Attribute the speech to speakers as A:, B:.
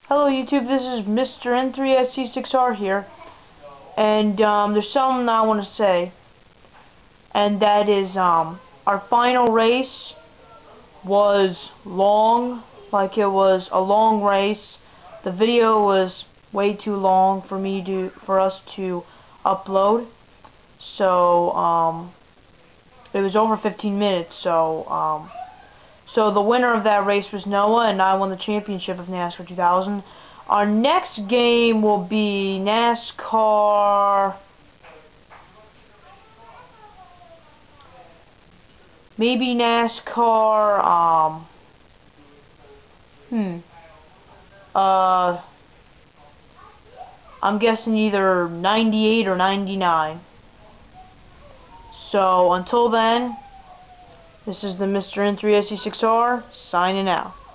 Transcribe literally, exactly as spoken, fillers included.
A: Hello YouTube, this is Mister N three S C six R here, and um, there's something I want to say, and that is um, our final race was long, like it was a long race. The video was way too long for me to, for us to upload, so um, it was over fifteen minutes. So um, So the winner of that race was Noah, and I won the championship of NASCAR two thousand. Our next game will be NASCAR, maybe NASCAR, um, hmm, uh, I'm guessing either ninety-eight or ninety-nine. So until then, this is the Mister N three S C six R signing out.